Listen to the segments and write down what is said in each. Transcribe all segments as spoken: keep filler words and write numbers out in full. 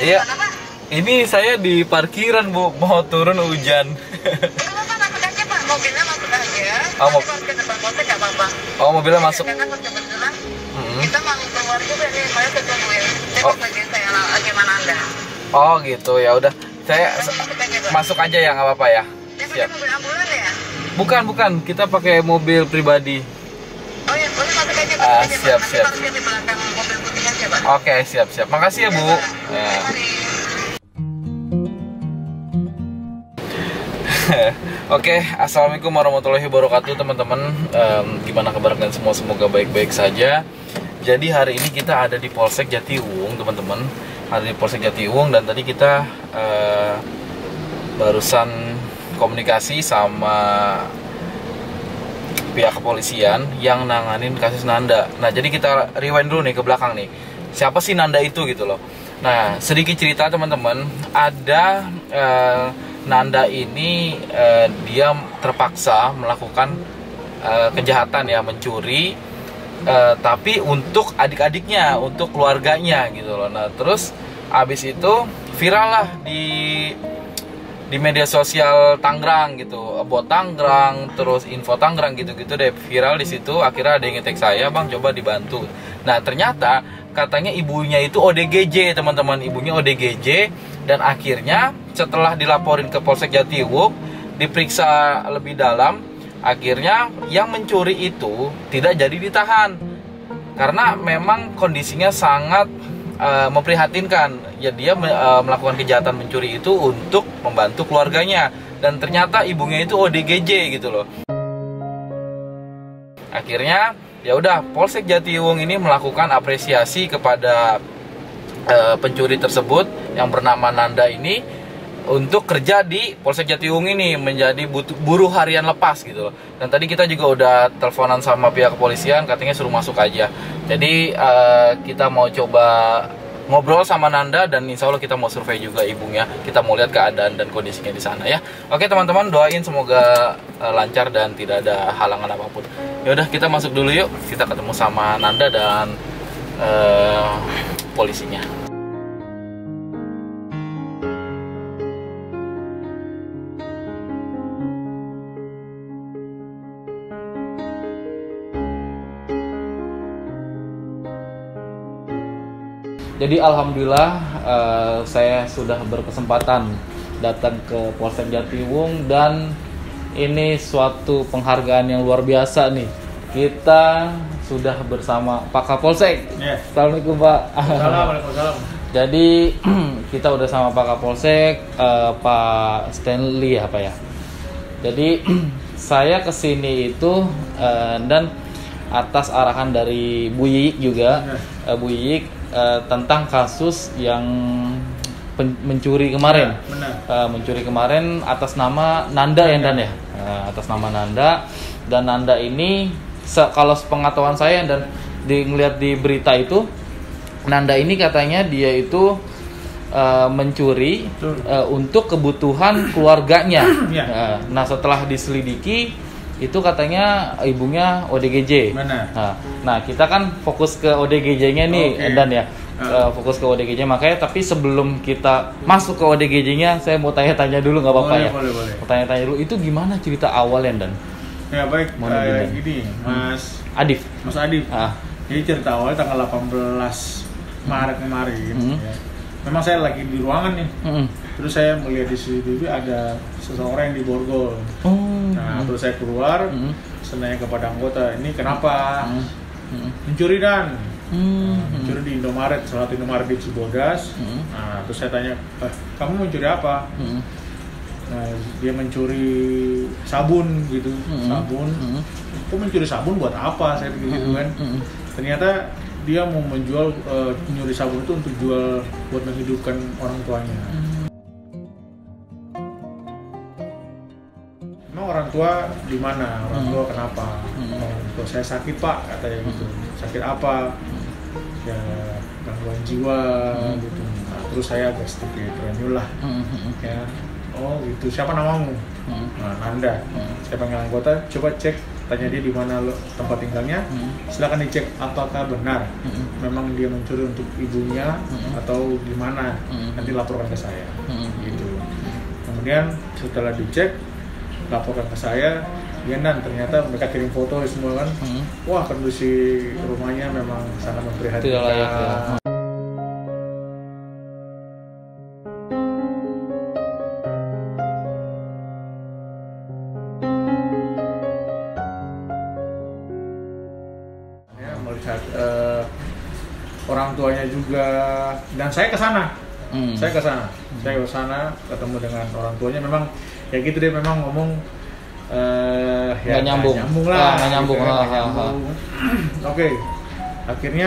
Iya. Ini saya di parkiran, Bu. Mau turun hujan. Kenapa masuk aja, Pak? Mobilnya masuk aja. Oh, Nanti kalau ke depan polsek nggak apa-apa. Oh, mobilnya masuk. Karena kebetulan Hmm. kita mau keluar juga nih, saya ketungguin. Saya Oh. mau bagian saya lah, gimana Anda? Oh, gitu. Ya udah. Saya Masuk aja, Pak. masuk aja ya, nggak apa-apa ya. Ini pakai Siap. mobil ambulan ya? Bukan, bukan. Kita pakai mobil pribadi. Oh ya, boleh masuk aja, Pak. Ah, Masuk aja, Pak. siap, Nanti siap. parkir di belakang mobil putih aja, Pak. Oke, siap, siap. Makasih ya, Bu. Pak. Ya. Mari. Oke, assalamualaikum warahmatullahi wabarakatuh, teman-teman. Em, gimana kabar kalian semua? Semoga baik-baik saja. Jadi hari ini kita ada di Polsek Jatiuwung, teman-teman. Ada di Polsek Jatiuwung dan tadi kita eh, barusan komunikasi sama pihak kepolisian yang nanganin kasus Nanda. Nah, jadi kita rewind dulu nih ke belakang nih. Siapa sih Nanda itu gitu loh. Nah, sedikit cerita teman-teman, ada eh, Nanda ini eh, dia terpaksa melakukan eh, kejahatan ya, mencuri, eh, tapi untuk adik-adiknya, untuk keluarganya gitu loh. Nah, terus abis itu viral lah di di media sosial Tangerang gitu, buat Tangerang, terus info Tangerang gitu-gitu deh, viral di situ. Akhirnya ada yang nge-tag saya, "Bang, coba dibantu." Nah, ternyata katanya ibunya itu O D G J, teman-teman. Ibunya O D G J, dan akhirnya setelah dilaporin ke Polsek Jatiuwung, diperiksa lebih dalam, akhirnya yang mencuri itu tidak jadi ditahan karena memang kondisinya sangat uh, memprihatinkan. Ya, dia uh, melakukan kejahatan mencuri itu untuk membantu keluarganya, dan ternyata ibunya itu O D G J gitu loh. Akhirnya ya udah, Polsek Jatiuwung ini melakukan apresiasi kepada uh, pencuri tersebut yang bernama Nanda ini untuk kerja di Polsek Jatiuwung ini menjadi buruh harian lepas gitu loh. Dan tadi kita juga udah teleponan sama pihak kepolisian, katanya suruh masuk aja. Jadi uh, kita mau coba ngobrol sama Nanda, dan insya Allah kita mau survei juga ibunya. Kita mau lihat keadaan dan kondisinya di sana ya. Oke teman-teman, doain semoga uh, lancar dan tidak ada halangan apapun. Ya udah, kita masuk dulu yuk. Kita ketemu sama Nanda dan uh, polisinya. Jadi alhamdulillah uh, saya sudah berkesempatan datang ke Polsek Jatiuwung, dan ini suatu penghargaan yang luar biasa nih. Kita sudah bersama Pak Kapolsek. Yeah. Assalamualaikum, Pak. Assalamualaikum. Jadi kita udah sama Pak Kapolsek, uh, Pak Stanley apa ya. Jadi saya kesini itu uh, dan atas arahan dari Bu Yiyik juga, yeah. uh, Bu Yiyik Uh, tentang kasus yang pen- mencuri kemarin, benar, benar. Uh, mencuri kemarin atas nama Nanda ya, Dan ya, uh, atas nama Nanda. Dan Nanda ini, se- kalau sepengetahuan saya dan di ngeliat di berita itu, Nanda ini katanya dia itu uh, mencuri uh, untuk kebutuhan keluarganya. Ya. Uh, nah, setelah diselidiki itu katanya ibunya O D G J. Benar. Nah, nah kita kan fokus ke O D G J-nya nih, Okay. Dan ya, uh. uh, fokus ke O D G J. Makanya, tapi sebelum kita masuk ke O D G J-nya, saya mau tanya-tanya dulu, nggak apa-apa Boleh, ya? boleh, boleh. Mau tanya-tanya dulu, itu gimana cerita awalnya, Dan? Ya baik, Mohon kayak izin. gini, Mas Adif. Mas Adif. Ah. Jadi cerita awalnya tanggal delapan belas Maret kemarin. Hmm. Ya. Memang saya lagi di ruangan nih. Mm-mm. Terus saya melihat di C C T V ada seseorang yang diborgol. Oh. Nah, terus saya keluar, Mm-mm. saya nanya kepada anggota, ini kenapa? Mm-mm. Mencuri, Dan. Mm-mm. Nah, mencuri di Indomaret, salah satu Indomaret di Cibodas. Mm-mm. Nah, terus saya tanya, eh, kamu mencuri apa? Mm-mm. Nah, dia mencuri sabun gitu, Mm-mm. sabun. Mm-mm. Kok mencuri sabun buat apa? Saya pikir gitu kan. Mm-mm. Ternyata dia mau menjual, uh, mencuri sabun itu untuk jual buat menghidupkan orang tuanya. Emang orang tua di mana? Orang tua kenapa? Mm-mm. Orang tua saya sakit, Pak, katanya gitu. Sakit apa? Ya gangguan jiwa Mm-mm. gitu. Nah, terus saya agak sedikit teranyul lah. Mm-mm. Ya, oh gitu. Siapa namamu? Mm-mm. Nah, Nanda. Mm-mm. Saya panggil anggota, coba cek T tanya dia di mana lo- tempat tinggalnya, Hmm. silakan dicek apakah benar Hmm. memang dia mencuri untuk ibunya Hmm. atau gimana, Hmm. nanti laporkan ke saya. Hmm. Gitu. Kemudian setelah dicek, laporkan ke saya, ya dan ternyata mereka kirim foto semua kan, Hmm. wah kondisi rumahnya memang sangat memprihatinkan. Tidak layak, ya. Ya, melihat eh, orang tuanya juga, dan saya ke sana. Hmm. Saya ke sana, saya ke sana ketemu dengan orang tuanya. Memang ya gitu deh, memang ngomong eh ya Nggak nyambung. nggak nyambung Ah, lah, nggak nyambung. gitu kan, Ah, nggak ah, ah. nyambung. Oke, akhirnya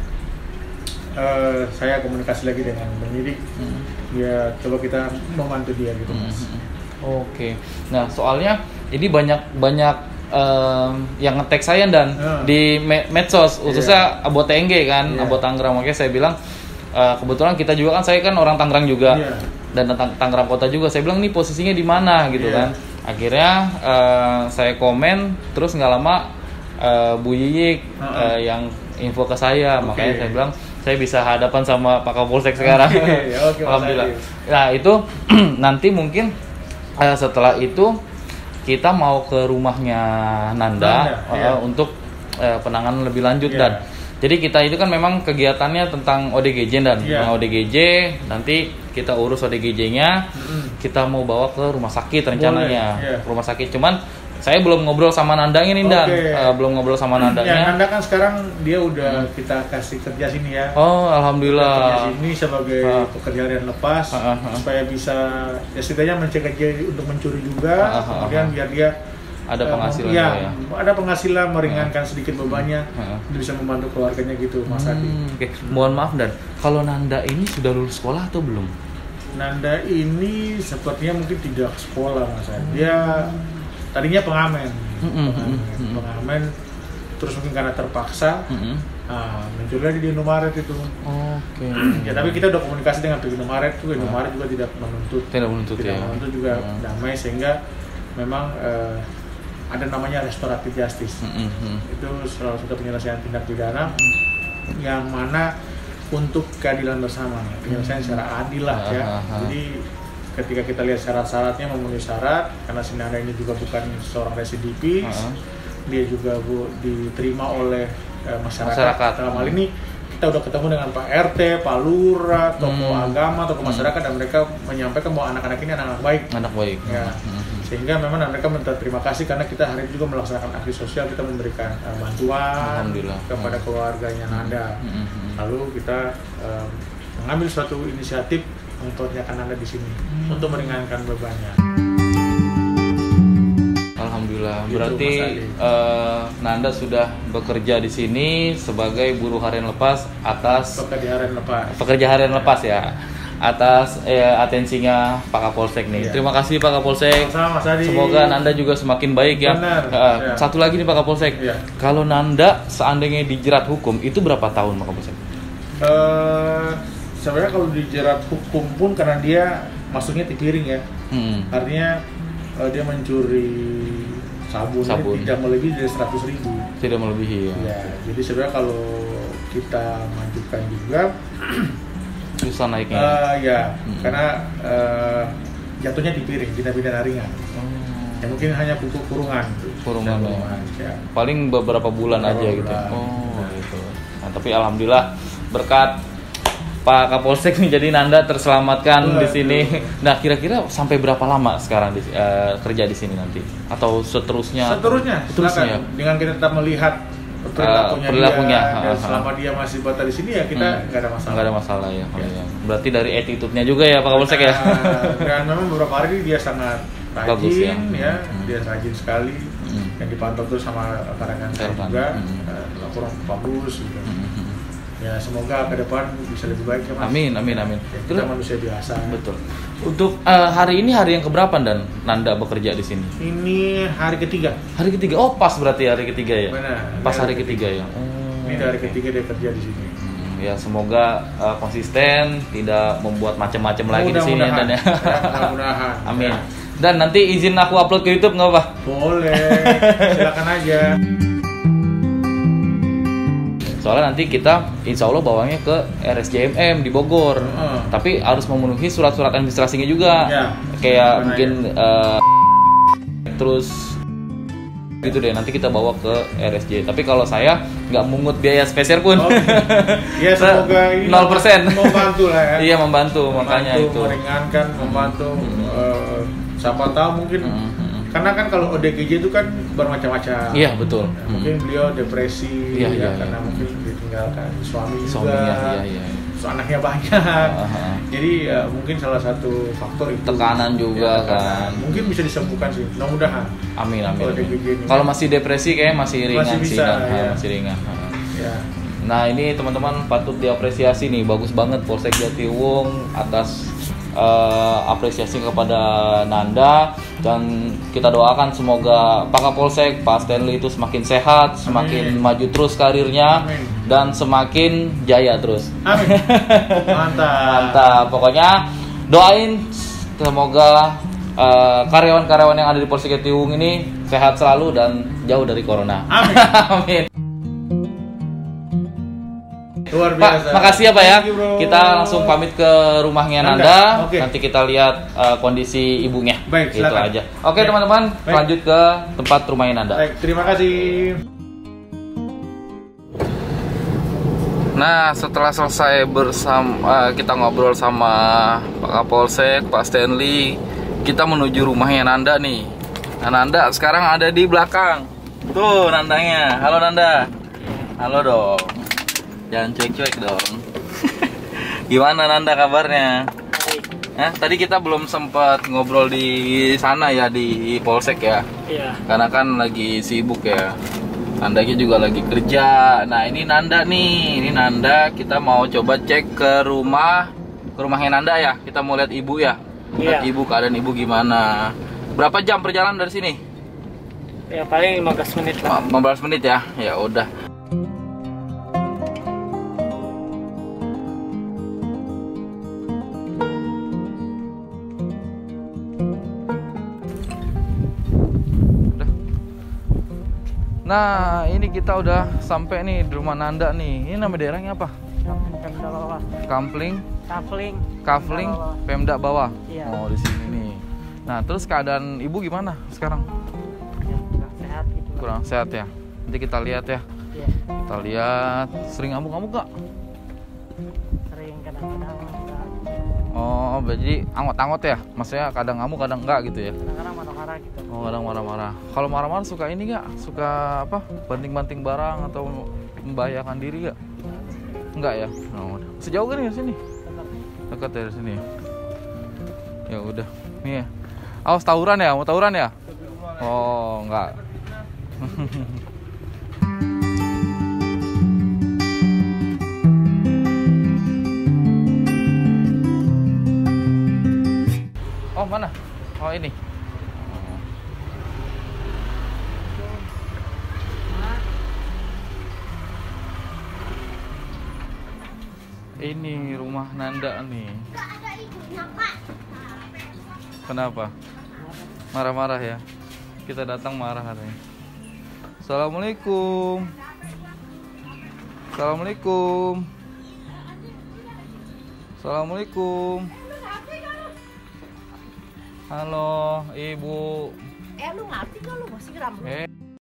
eh, saya komunikasi lagi dengan penyidik. Hmm. Ya coba kita membantu dia gitu, Hmm. Mas. Oke. Nah, soalnya ini banyak banyak em, yang nge-tag saya dan Ah. di me- medsos khususnya Abo T N G kan, Iya. Abo Tangerang. Makanya saya bilang eh, kebetulan kita juga kan, saya kan orang Tangerang juga. Iya. Dan Tang- Tangerang Kota juga. Saya bilang ini posisinya di mana gitu Iya. kan. Akhirnya eh, saya komen, terus nggak lama eh, Bu Yiyik Ah. eh, yang info ke saya. Oke. Makanya saya bilang saya bisa hadapan sama Pak Kapolsek sekarang. Oke, oke, Mas Alhamdulillah. Adi. Nah itu nanti mungkin eh, setelah itu kita mau ke rumahnya Nanda, Nanda, eh, iya. untuk eh, penanganan lebih lanjut. Iya. Dan jadi kita itu kan memang kegiatannya tentang O D G J dan Iya. nah, O D G J nanti kita urus O D G J-nya, Mm-mm. kita mau bawa ke rumah sakit rencananya. Boleh, iya. Rumah sakit, cuman saya belum ngobrol sama Nandanya nih Dan, Oke. Eh, belum ngobrol sama Ya, Nandanya. Nanda kan sekarang dia udah kita kasih kerja sini ya. Oh, Kerja alhamdulillah. sini sebagai Ah. pekerja harian lepas, Ah, ah, ah. supaya bisa ya setidaknya mencegah dia untuk mencuri juga, Ah, ah, ah, kemudian ah. biar dia Ada eh, penghasilan ya, juga ya. ada penghasilan, meringankan sedikit bebannya, Ah, ah. dia bisa membantu keluarganya gitu, Mas Adi. Hmm, oke. Mohon maaf Dan, kalau Nanda ini sudah lulus sekolah atau belum? Nanda ini sepertinya mungkin tidak sekolah, Mas Adi. Dia tadinya pengamen, Mm-mm, pengamen, mm-mm. pengamen, terus mungkin karena terpaksa, Mm-mm. nah, mencuri lagi di Indomaret itu. Oke. Ya tapi kita udah komunikasi dengan pihak Indomaret tuh, Indomaret juga tidak menuntut, Tidak menuntut tidak ya. menuntut juga Hmm. damai, sehingga memang eh, ada namanya restoratif justice. Mm-mm. Itu salah satu penyelesaian tindak pidana yang mana untuk keadilan bersama, penyelesaian secara adil lah ya. Ah, ah, ah. Jadi ketika kita lihat syarat-syaratnya memenuhi syarat, karena si Nanda ini juga bukan seorang residivis, Ah. dia juga bu, diterima oleh eh, masyarakat. Masyarakat. Dalam hal ini kita udah ketemu dengan Pak R T, Pak Lurah, tokoh Hmm. agama, tokoh Hmm. masyarakat, dan mereka menyampaikan bahwa anak-anak ini anak-anak baik. Anak baik. Ya, Mm-mm. sehingga memang mereka minta terima kasih karena kita hari ini juga melaksanakan aksi sosial, kita memberikan uh, bantuan Alhamdulillah. kepada keluarganya Nanda. Mm-mm. Lalu kita um, mengambil suatu inisiatif untuk menyaksikan Nanda di sini Hmm. untuk meringankan bebannya. Alhamdulillah. Gitu, Berarti Mas Adi. eh, Nanda sudah bekerja di sini sebagai buruh harian lepas atas Pekerja harian lepas. pekerja harian lepas ya. Atas eh, atensinya Pak Kapolsek nih. Iya. Terima kasih Pak Kapolsek. Sama-sama, Mas Adi. Semoga Nanda juga semakin baik ya. Benar, Eh, ya. Satu lagi nih Pak Kapolsek. Iya. Kalau Nanda seandainya dijerat hukum itu berapa tahun Pak Kapolsek? Eh, sebenarnya kalau dijerat hukum pun karena dia masuknya di piring ya, Hmm. artinya eh, dia mencuri sabun, Sabun. ini tidak melebihi dari seratus ribu. Tidak melebihi ya. Ya, jadi sebenarnya kalau kita majukan juga, Susah naiknya. eh, ya, Hmm. karena eh, jatuhnya di piring, tindak pidana ringan. Oh. Ya mungkin hanya pukul kurungan. Kurungan, ya. ya. Paling beberapa bulan Beberapa aja gitu. bulan. Oh, gitu. Nah, tapi alhamdulillah berkat Pak Kapolsek nih jadi Nanda terselamatkan di Waduh. sini. Nah, kira-kira sampai berapa lama sekarang di, eh, kerja di sini nanti? Atau seterusnya? Seterusnya, Seterusnya ya? silakan. Dengan kita tetap melihat perilakunya, Eh, perilakunya, dia, dan ha, ha. selama dia masih betah di sini ya kita Hmm. nggak ada masalah. Nggak ada masalah ya. Oh, Ya. iya. Berarti dari attitude-nya juga ya Pak Kapolsek ya. Nah, dan memang beberapa hari ini dia sangat rajin, Bagus ya. ya, Hmm. dia rajin sekali. Hmm. Yang dipantau terus sama rekan-rekan saya Rekan. juga, Hmm. eh, laporan bagus. Gitu. Hmm. Ya semoga ke depan bisa lebih baik ya Mas. Amin, amin, amin. Ya, kita Terus- manusia biasa. Betul. Untuk eh, hari ini hari yang keberapa dan Nanda bekerja di sini? Ini hari ketiga. Hari ketiga. Oh, pas berarti hari ketiga ya. Benar. Pas hari Hari ketiga, ketiga. ya. Oh, Ini dari oke. ketiga dia kerja di sini. Hmm, ya semoga uh, konsisten, tidak membuat macam-macam lagi di sini ya Mudah-mudahan. Dan ya. Ya, mudah-mudahan. Amin. Ya. Dan nanti izin aku upload ke YouTube nggak apa? Boleh, silakan aja. Soalnya nanti kita insya Allah bawanya ke R S J M M di Bogor. Hmm. Tapi harus memenuhi surat-surat administrasinya juga. Ya, Kayak mana mungkin uh, terus gitu deh, nanti kita bawa ke R S J. Tapi kalau saya nggak mungut biaya spesial pun. Oh, ya semoga ini nol persen. membantu lah ya. Iya membantu, Membantu, makanya itu. meringankan, membantu. eh, siapa tahu mungkin Hmm. karena kan kalau O D G J itu kan bermacam-macam. Iya betul. Ya, mungkin beliau depresi Iya, ya iya, karena iya. mungkin ditinggalkan suami juga. Suaminya, iya iya. Terus anaknya banyak. Aha. Jadi ya, mungkin salah satu faktor itu. Tekanan juga, Ya, tekanan. kan. Mungkin bisa disembuhkan sih. Mudah-mudahan. Amin amin. Kalau amin. kayak begini. Kalau masih depresi kayak masih ringan Masih sih, bisa, kan? Ha, ya. masih ringan. Ha. Ya. Nah ini teman-teman patut diapresiasi nih, bagus banget Polsek Jatiwung atas uh, apresiasi kepada Nanda, dan kita doakan semoga Pak Kapolsek, Pak Stanley itu semakin sehat, semakin Amin. maju terus karirnya, Amin. dan semakin jaya terus. Amin. Mantap. Mantap, pokoknya doain semoga uh, karyawan-karyawan yang ada di Polsek Jatiwung ini sehat selalu dan jauh dari corona. Amin. Amin. Luar Pak, biasa. makasih ya Pak ya. Thank you, bro. Kita langsung pamit ke rumahnya Nanda. Nanda. Oke. Nanti kita lihat uh, kondisi ibunya. Baik, Itu silakan. aja. Oke Baik. teman-teman, Baik. lanjut ke tempat rumahnya Nanda. Baik, terima kasih. Nah, setelah selesai bersama uh, kita ngobrol sama Pak Kapolsek, Pak Stanley, kita menuju rumahnya Nanda nih. Nah, Nanda sekarang ada di belakang. Tuh Nandanya. Halo Nanda. Halo dong. Jangan cuek-cuek dong. Gimana Nanda kabarnya? Nah, tadi kita belum sempat ngobrol di sana ya, di Polsek ya. Iya. Karena kan lagi sibuk ya. Nandanya juga lagi kerja. Nah, ini Nanda nih. Ini Nanda, kita mau coba cek ke rumah ke rumahnya Nanda ya. Kita mau lihat ibu ya. Lihat Iya. ibu, keadaan ibu gimana. Berapa jam perjalanan dari sini? Ya paling lima belas menit lah. lima belas menit ya. Ya udah. Nah, ini kita udah sampai nih di rumah Nanda nih. Ini nama daerahnya apa? Pemda bawah. Kampling, Kafling. Kafling, Pemda bawah. Pemda Bawah. Iya. Oh, di sini nih. Nah, terus keadaan ibu gimana sekarang? Ya, kurang sehat gitu. Kurang sehat ya. Nanti kita lihat ya. Iya. Kita lihat. Sering ngamuk-ngamuk gak? Sering kadang-kadang enggak. Oh, jadi anggot-anggot ya? Maksudnya kadang ngamuk, kadang enggak gitu ya? Kadang-kadang marah-marah gitu. Oh, kadang marah-marah. Kalau marah-marah suka ini nggak? Suka apa? Banting-banting barang atau membahayakan diri nggak? Enggak ya? Oh, udah. Sejauh kan dari sini? Dekat dari sini. Ya udah. Nih ya. Awas tawuran ya? Mau tawuran ya? Oh, enggak. Oh, mana? Oh, ini. Ini rumah Nanda nih. Kenapa? Marah-marah ya? Kita datang marah katanya. Assalamualaikum. Assalamualaikum. Assalamualaikum. Halo, Ibu. Eh lu ngerti kan lu masih geram lu? Eh.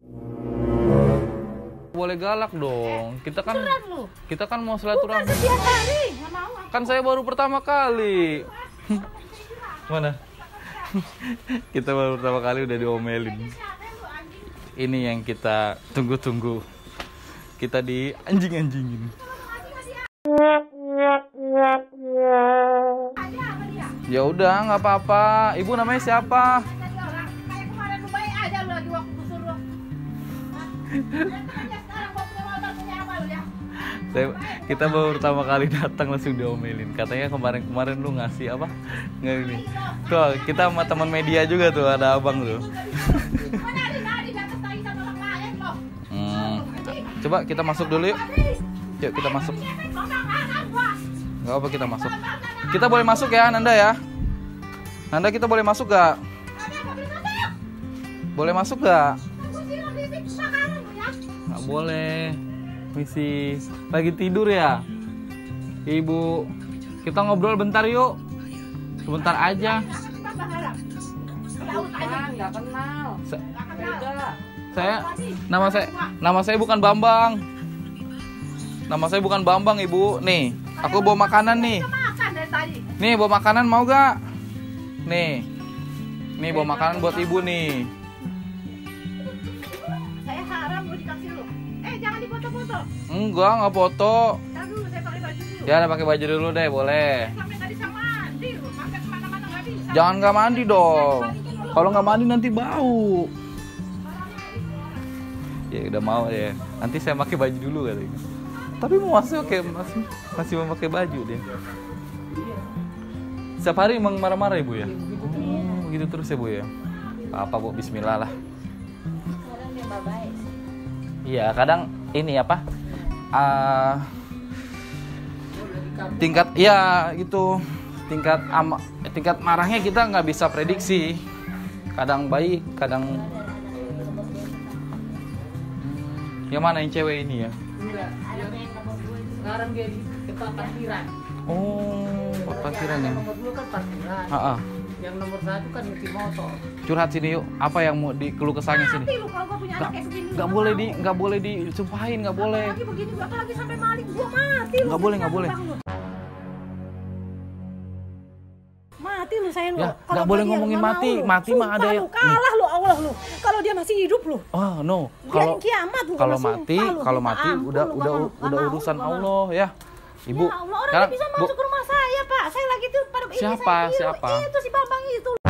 Boleh galak dong. Kita kan Geram lu? kita kan mau Bukan silaturahmi. setiap hari, nggak mau aku. Kan saya baru pertama kali. Mana? Kita baru pertama kali udah diomelin. Ini yang kita tunggu-tunggu. Kita di anjing-anjingin. Ya udah, nggak apa-apa. Ibu namanya siapa? Kayak kemarin lu baik aja lu lagi waktu suruh. Sekarang gua punya motor punya apa lu ya? Saya- kita baru pertama kali datang langsung diomelin. Katanya kemarin-kemarin lu ngasih apa? Nggak ini. Tuh, kita sama teman media juga tuh, ada abang tuh. Mana ada nadi di atas lagi sama orang lain loh. Hmm. Coba kita masuk dulu yuk. Yuk kita masuk. Nggak apa kita masuk. Kita boleh masuk ya Nanda ya? Nanda kita boleh masuk gak? Boleh masuk gak? Kunci listrik kebakaran Bu ya. Nggak boleh. Misi lagi tidur ya, Ibu. Kita ngobrol bentar yuk. Sebentar aja. Bapak harap. Tahu aja. Nggak kenal. Sa- Nggak kenal. saya nama saya nama saya bukan Bambang. Nama saya bukan Bambang, Ibu. Nih, aku bawa makanan nih. Kita makan dari tadi. Nih, bawa makanan mau gak? Nih. Nih bawa makanan buat Ibu nih. Saya harap mau dikasih lu. Eh, jangan dipoto-foto. Enggak, nggak foto. Ntar dulu saya pakai baju dulu. Ya, udah pakai baju dulu deh, boleh. Sampai nggak bisa mandi lu. Sampai kemana-mana nggak bisa. Jangan nggak mandi dong. Kalau nggak mandi nanti bau. Ya udah mau ya. Nanti saya pakai baju dulu katanya. Tapi mau masuk kayak masih masih mau pakai baju dia. Setiap hari emang marah-marah Ibu ya? Oh, begitu terus ya Bu ya? Apa Bu, bismillah lah. Iya, kadang ini apa? Uh, tingkat ya gitu. Tingkat ama, tingkat marahnya kita nggak bisa prediksi. Kadang baik, kadang yang mana yang cewek ini ya? Sekarang dia di tempat parkiran. Oh, parkiran ya. Nomor dua kan parkiran. Heeh. Yang nomor satu kan nyuci motor. Curhat sini yuk. Apa yang mau dikeluh kesahnya sini? Mati lu kalau gua punya Nggak, anak kayak begini. nggak boleh di, nggak boleh disumpahin, nggak boleh. Apalagi begini, apalagi sampai maling gua mati lu. Nggak boleh, nggak boleh. Mati lu saya lu. Ya, Kalau nggak boleh dia ngomongin nggak mati. mau lu. Mati mah ada Sumpah yang- lu, kalah lu Allah lu. Kalau dia masih hidup lu. Oh no, Dia kalau kiamat lu. kalau Sumpah mati, lu. kalau Minta mati ampun udah lu, udah nggak mau, udah nggak mau, urusan nggak mau. Allah ya. Ibu, Ya Allah, orang sekarang dia bisa Bu, masuk ke rumah saya, Pak. Saya lagi tuh pada ini Siapa? saya biru. Siapa? Itu si Bambang itu.